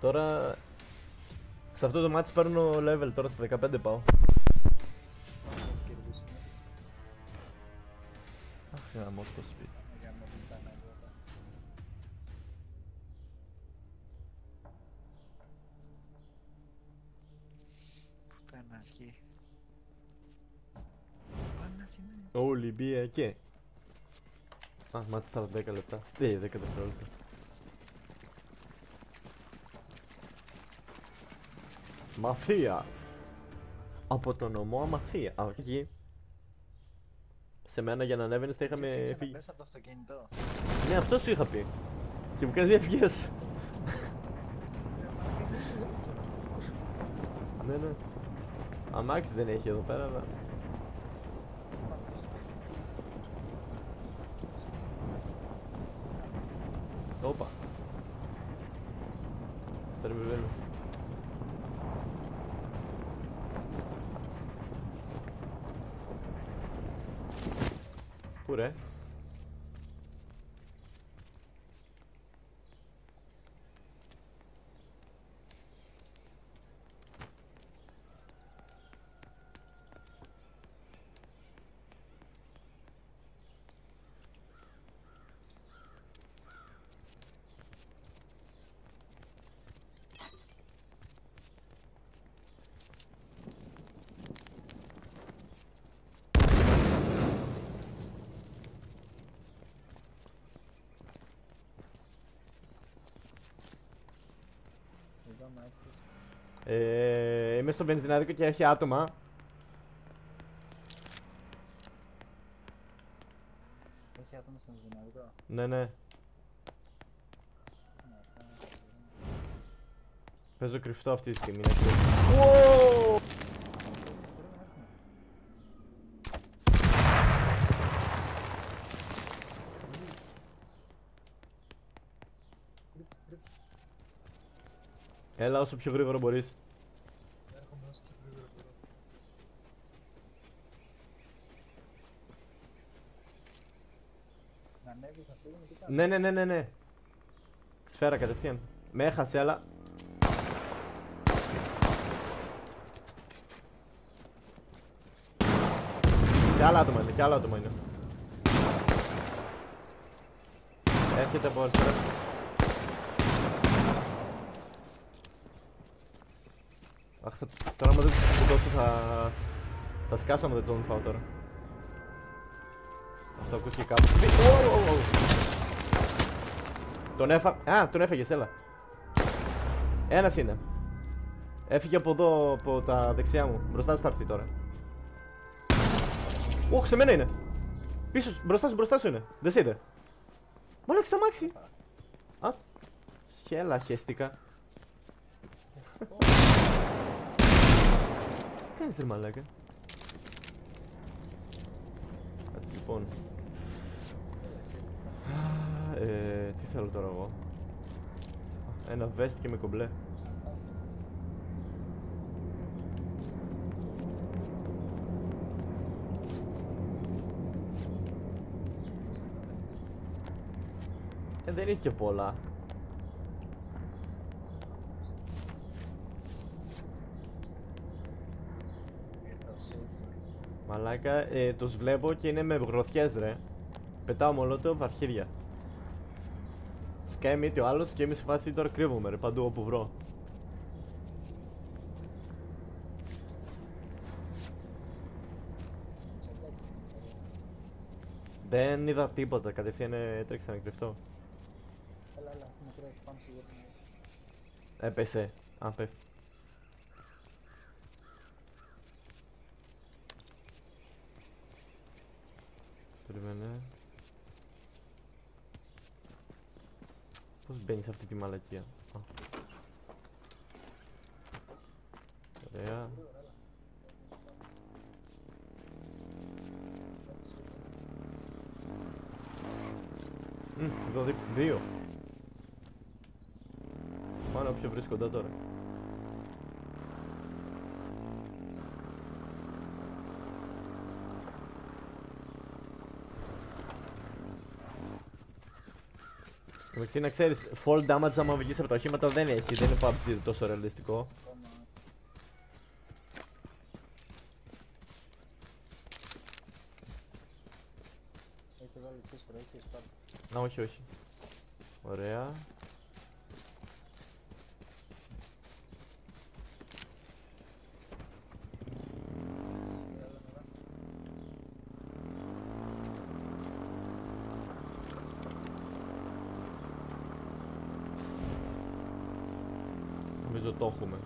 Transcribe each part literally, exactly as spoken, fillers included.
Τώρα σε αυτό το μάτι παίρνω level, τώρα στα δεκαπέντε πάω. Αχ, γαμώ το σπίτι. Πουτάνα γη. Παναθηναϊκός. Ολυμπιακέ. Α, μάτι στα δέκα λεπτά. Ε, δέκα δευτερόλεπτα. Μαθίας. Από το νομό Αμαθία. Α, εκεί. Σε μένα για να ανέβαινες θα είχαμε Εσύ φύγει. ξαναμπες από το αυτοκίνητο. Ναι, αυτό σου είχα πει. Και μου κάνεις μια ευχές. Ναι, ναι. Αμάξι δεν έχει εδώ πέρα, αλλά... Όπα. Τερμπιβαίνω. Πού ρε? Ε, είμαι στο βενζινάδικο και έχει άτομα. Έχει άτομα στο βενζινάδικο. Ναι, ναι. Παίζω κρυφτό αυτή τη στιγμή. Wow! Έλα όσο πιο γρήγορα μπορείς. Έρχομαι όσο πιο γρήγορα μπορώ. Να ανέβεις, να φύγουμε, τι κάνεις? Ναι, ναι, ναι, ναι, ναι. Σφαίρα κατευθείαν. Με έχασε, αλλά... Κι άλλα άτομα είναι, κι άλλα άτομα είναι. Έρχεται από αριστερά. Αχ, θα... τώρα άμα δεν του δώσω θα... θα σκάσω άμα δεν τον φάω τώρα. Αυτό ακούστηκε κάπου. Oh, oh, oh. Τον έφα... Α, τον έφαγες, έλα. Ένας είναι. Έφυγε από εδώ, από τα δεξιά μου. Μπροστά σου θα έρθει τώρα. Ωχ, σε μένα είναι. Πίσω, μπροστά σου, μπροστά σου είναι. Δεν σε είδε. Μαλάκα στο αμάξι. Α, χέλα, χέστηκα. Κάνεις ρε μαλάκα. Κάτσε λοιπόν. Ε, τι θέλω τώρα εγώ? Ένα vest και με κομπλέ. Ε, δεν έχει και πολλά. Μαλάκα, ε, τους βλέπω και είναι με γροθιές ρε. Πετάω μολότοφ αρχίδια. Σκάει μύτη ο άλλος και εμείς σε φάση τώρα κρύβομαι ρε, παντού όπου βρω. Δεν είδα τίποτα, κατευθείαν έτρεξα να κρυφτώ. Έλα, έλα, με τρέχει, πάμε σίγουρα. Έπεσε, αν πέφτει. Περίμενε. Πώς μπαίνεις σε αυτή τη μαλακία? Α. Ωραία. Μμ, εδώ δι- δύο. Πάνω πιο βρίσκοντα τώρα. Εντάξει, να ξέρεις, fall damage άμα βγεις από τα οχήματα δεν έχει, δεν είναι πι γιου τζι τόσο ρεαλιστικό. Ακόμα. Έχει βάλει ξέσπρα, έχει σπάρτα. Α, όχι, όχι. Ωραία. Νομίζω το έχουμε.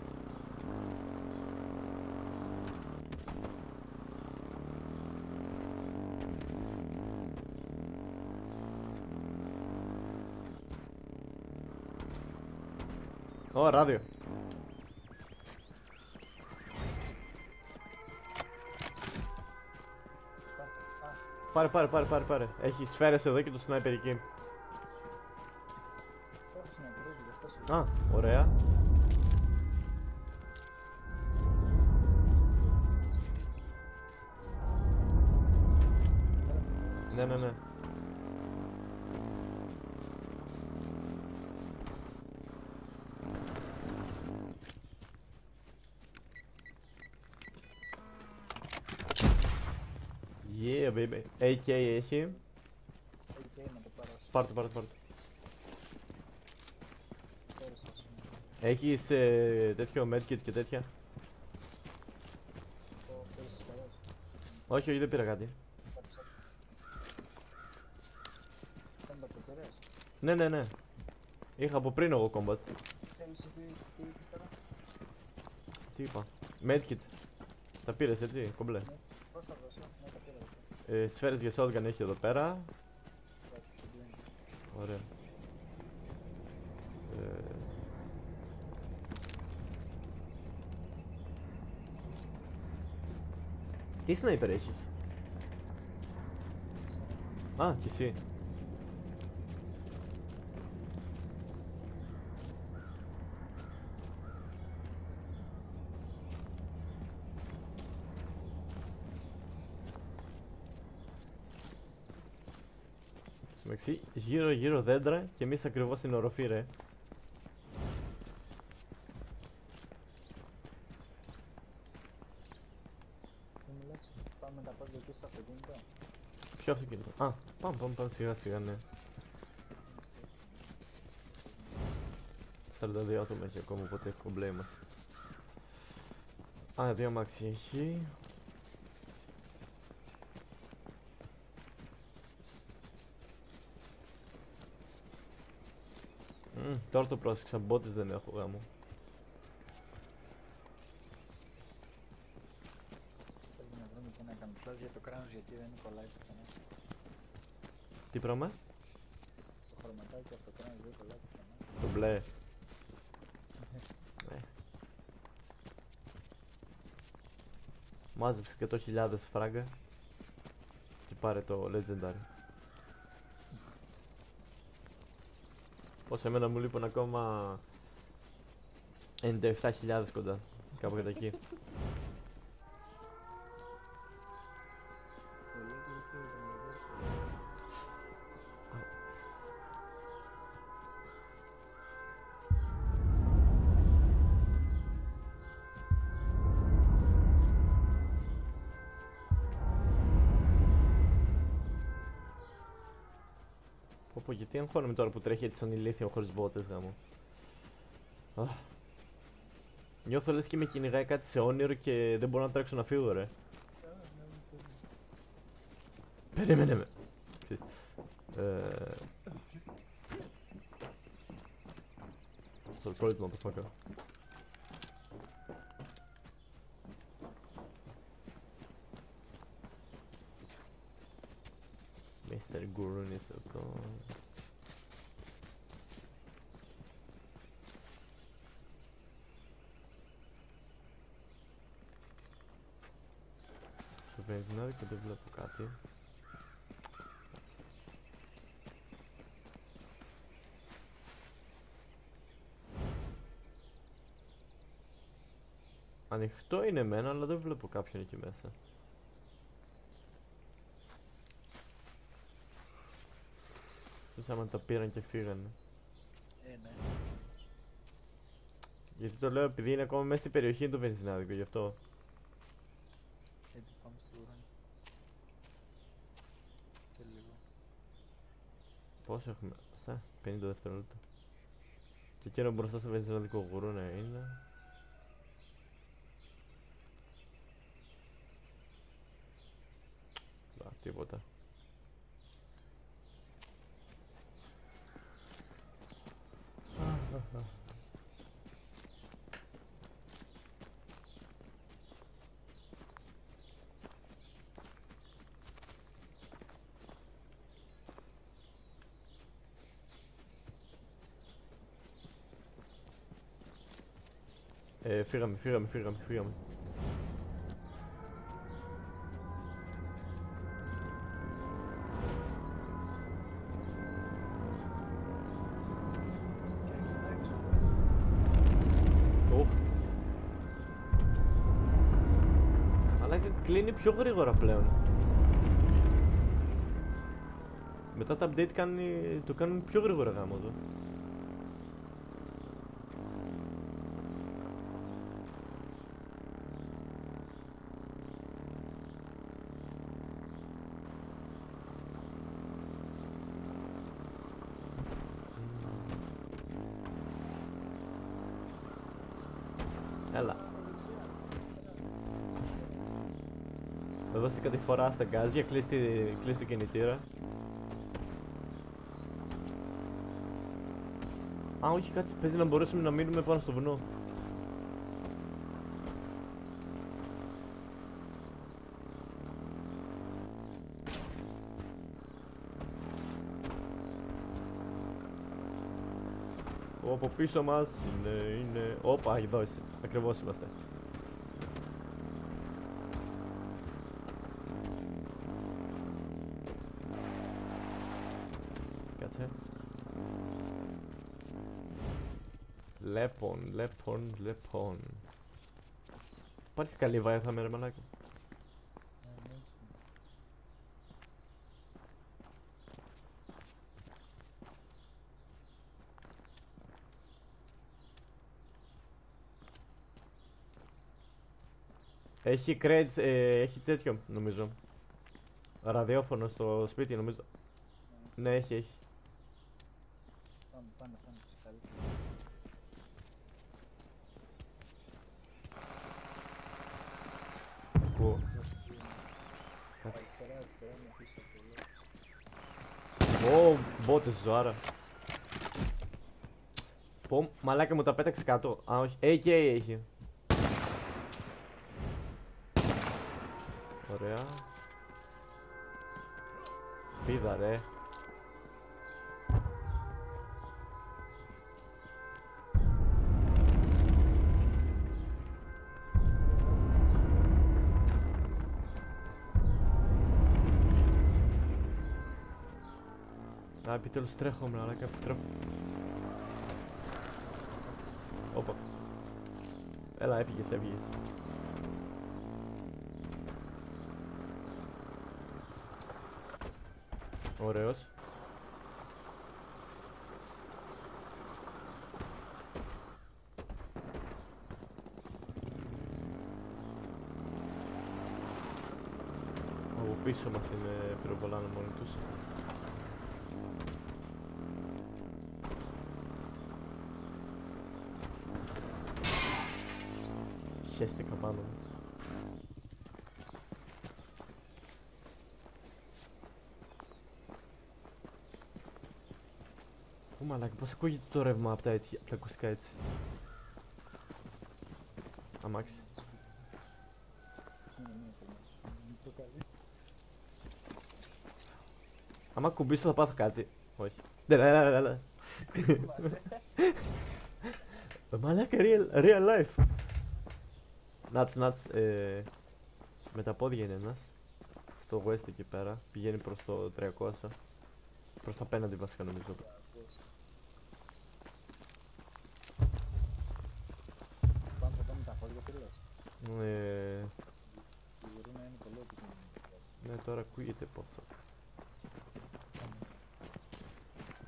Ω, ράδιο. Πάρε, πάρε, πάρε, πάρε, πάρε. Έχει σφαίρες εδώ και το σνάιπερ εκεί. Έχω συναντηρήσει γι' αυτό σου. Α, ωραία. Ναι, ναι, ναι. Yeah, baby. έι κέι έχει. Οκ, να το πάρω. Πάρ' το, πάρ' το, πάρ' το. Πέρασε, ας πούμε. Έχεις ε, τέτοιο medkit και τέτοια. Το πέρασες καλώς. Όχι, όχι, δεν πήρα κάτι. Κάψα. Δεν τα προπερές. Ναι, ναι, ναι. Είχα από πριν εγώ combat. Θέλεις τι τι είπες τώρα. Τι είπα. Medkit. Τα πήρες έτσι, κομπλέ. Ναι. Πώς θα δώσω. Ναι, τα πήρα. αυτά. Ε, σφαίρες για shotgun έχει εδώ πέρα. Εντάξει, το πλένει. Ωραία. Ε... Τι sniper έχεις? Α, κι εσύ. Εντάξει, γύρω γύρω δέντρα και εμείς ακριβώς στην οροφή, ρε. Δεν μου λες, πάμε τα πάντα εκεί στο αυτοκίνητο. Ποιο αυτοκίνητο? Α, πάμε, πάμε, πάμε σιγά σιγά, ναι. σαράντα δύο άτομα έχει ακόμα, οπότε έχω κομπλέ είμαστε. Α, δύο αμάξι έχει. Μμμ, τώρα το πρόσεξα, μπότες δεν έχω γάμο. Πρέπει να βρούμε και ένα καμπλάζ για το κράνος γιατί δεν κολλάει πουθενά. Τι πράγμα? Το χρωματάκι από το κράνος δεν κολλάει πουθενά. Το μπλε. Ναι. Μάζεψε εκατό χιλιάδες φράγκα και πάρε το legendary. Όσο εμένα μου λείπουν ακόμα ενενήντα επτά χιλιάδες κοντά, κάπου κατά εκεί. Ολόκληρος τι θα με γράψει. Πω πω, γιατί αγχώνομαι τώρα που τρέχει έτσι σαν ηλίθιο χωρίς μπότες γάμο. Αχ. Νιώθω λες και με κυνηγάει κάτι σε όνειρο και δεν μπορώ να τρέξω να φύγω, ρε. Περίμενε με. Ε... Surprise, motherfucker. μίστερ Gurun είσαι εδώ. Το βενζινάδι και δεν βλέπω κάτι. Ανοιχτό είναι εμένα, αλλά δεν βλέπω κάποιον εκεί μέσα. Εκτός άμα τα πήραν και φύγανε. Ε, ναι. Γιατί το λέω επειδή είναι ακόμα μέσα στην περιοχή του βενζινάδικο, γι' αυτό. Έτσι πάμε στο ουράνιο. Σε λίγο. Πόσο έχουμε, σαν πενήντα δευτερόλεπτα. Και εκείνο μπροστά στο βενζινάδικο γουρούνε είναι. Α, τίποτα. Ε, φύγαμε, φύγαμε, φύγαμε, φύγαμε. Οφ. Αλλά και κλείνει πιο γρήγορα πλέον. Μετά τα update κάνει, το κάνουν πιο γρήγορα γάμο εδώ. Έλα. Εδώ στην κατηφορά στα γκάζια, κλείς, τη, κλείς το κινητήρα. Α, όχι, κάτσε, παίζει να μπορέσουμε να μείνουμε πάνω στο βουνό. Ω, από πίσω μας είναι, είναι... Όπα, εδώ είσαι, ακριβώς είμαστε. Κάτσε. Λέπον, λέπον, λέπον. Πάλι καλή βάια θα με ρε μαλάκα. Έχει crates, ε, έχει τέτοιο νομίζω. Ραδιόφωνο στο σπίτι νομίζω. Ναι, έχει, έχει. Πάμε, πάμε, πάμε, καλή. Πού? Κάτσε. Αριστερά, αριστερά, με πίσω από Ω, μπότες ζωάρα. Πω, μαλάκα μου τα πέταξε κάτω. Α, όχι, έι κέι έχει. Ωραία. Πίδα ρε. Α, επιτέλους τρέχω μαλάκα, τρέχω. Όπα. Έλα, έφυγες, έφυγες. Ωραίος. Από πίσω μας είναι πυροβολάνε μόνοι τους. Χέστηκα πάνω μου. Ω μαλάκα, πώς ακούγεται το ρεύμα από τα, έτσι, από τα ακουστικά έτσι. Αμάξι. Άμα κουμπίσω θα πάθω κάτι. Όχι. Ναι, ναι, ναι, ναι, ναι. Μαλάκα, real, real life. Νάτς, νάτς, ε, με τα πόδια είναι ένας. Στο west εκεί πέρα, πηγαίνει προς το τριακόσια. Προς τα απέναντι βασικά νομίζω. Πάμε, θα πάμε τα χώρια πυρίας. Ε, Μπορεί να είναι πολύ επικίνδυνο. ναι, τώρα ακούγεται πόσο.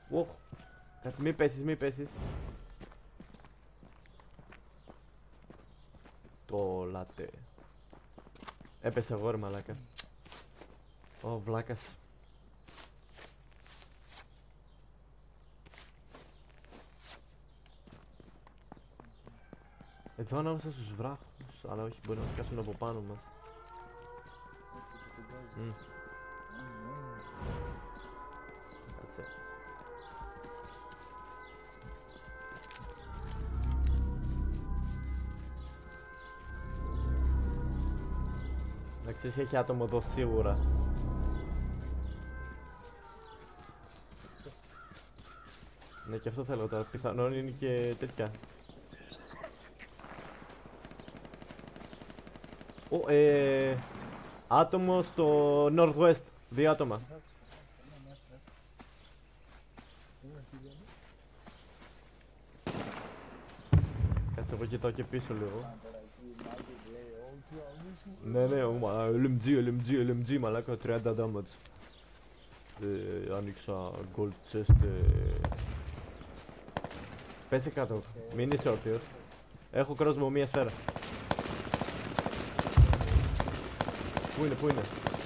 Οχ. Κάτσε, μη πέσεις, μη πέσεις. Το λάτε. Έπεσε εγώ ρε μαλάκα. Ω, βλάκας. Εδώ ανάμεσα στους βράχους, αλλά όχι, μπορεί να μας κάσουν από πάνω μας. Έτσι και την βγάζει. Μμ, Μμμ, μμμ. κάτσε. Εντάξει, έχει άτομο εδώ σίγουρα. Ναι, και αυτό θέλω τώρα. Πιθανόν είναι και τέτοια. Ω, ε, άτομο στο Northwest. Δύο άτομα. Σας, σας, ναι, ναι, άστρα, άστρα. Ωραία, τι βγαίνει. Κάτσε, εγώ κοιτάω και πίσω λίγο. Α, τώρα εκεί η Μάγκη λέει, «Ω, τι άμεσου». Ναι, ναι, μα, ελ εμ τζι, ελ εμ τζι, ελ εμ τζι, μαλάκα, τριάντα damage. Ε, άνοιξα gold chest, ε... Πέσε κάτω, μην είσαι όρθιος. Έχω κρόσμο μία σφαίρα. Πού είναι, πού είναι?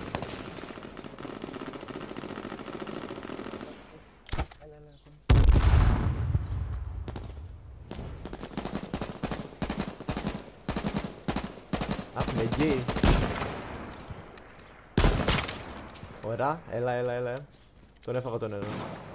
Έλα, έλα, ακόμη. Αχ, με γκέι. Ωραία, έλα, έλα, έλα. Τον έφαγα τον ένα.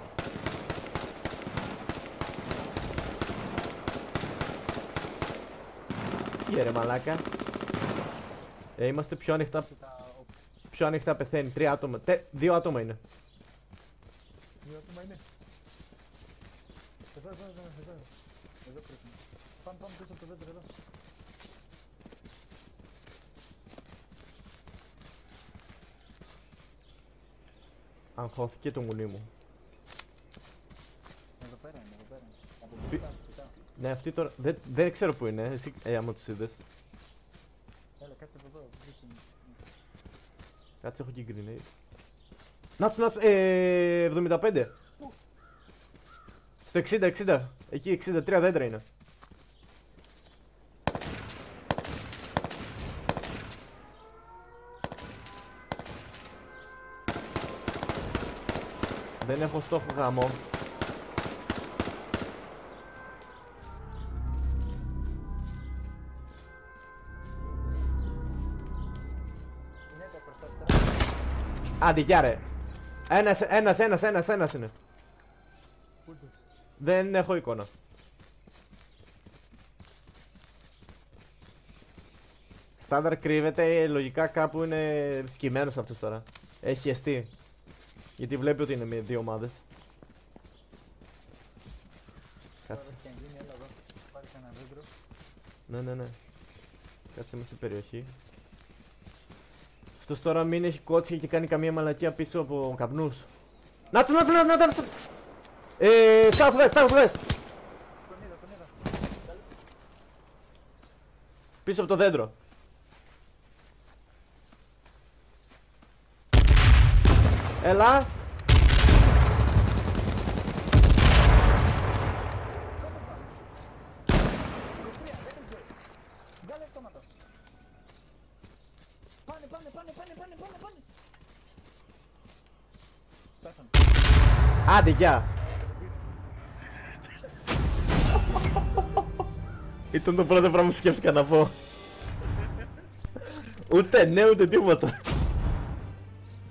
Τι ρε μαλάκα. Ε, είμαστε πιο ανοιχτά. Σε τα οπ- Πιο ανοιχτά πεθαίνει. Τρία άτομα. Τε, δύο άτομα είναι. δύο άτομα είναι. Εδώ, εδώ, εδώ, εδώ. Εδώ πρέπει να. Πάμε, πάμε πίσω από το δέντρο, εδώ. Αγχώθηκε το μουνί μου. Εδώ πέρα είναι, εδώ πέρα είναι. Από Πι- μπροστά, μπροστά. Ναι, αυτή τώρα. Δεν, δεν ξέρω που είναι. Εσύ, ε, άμα τους είδες. Έλα, κάτσε από εδώ, πίσω είναι. Κάτσε, έχω και grenade. Νάτσο, νάτσο, ε, εβδομήντα πέντε. Πού? Στο εξήντα, εξήντα. Εκεί εξήντα τρία δέντρα είναι. Δεν έχω στόχο γάμο. Είναι τα προς τα αριστερά. Άντε, γεια ρε. Ένας, ένας, ένας, ένας, ένας είναι. Πού τους? Δεν έχω εικόνα. Στάνταρ κρύβεται, λογικά κάπου είναι σκυμμένος αυτός τώρα. Έχει εστί. Γιατί βλέπει ότι είναι με δύο ομάδες. Τώρα Κάτσε. έχει γίνει, έλα εδώ. Πάρει κανένα δέντρο. Ναι, ναι, ναι. Κάτσε, είμαστε στην περιοχή. Αυτός τώρα μην έχει κότσια και κάνει καμία μαλακία πίσω από καπνούς. Να του, να του, να του, να του. Ε, southwest, southwest. Τον είδα, τον είδα. Πίσω από το δέντρο. Έλα. είκοσι τρία, δεν έκλεισε. Βγάλε αυτόματα. Πάνε, πάνε, πάνε, πάνε, πάνε, πάνε, πάνε. Φτάσαμε. Άντε, γεια. Ήταν το πρώτο πράγμα που σκέφτηκα να πω. Ούτε ναι, ούτε τίποτα.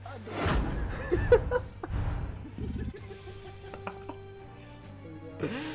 Άντε.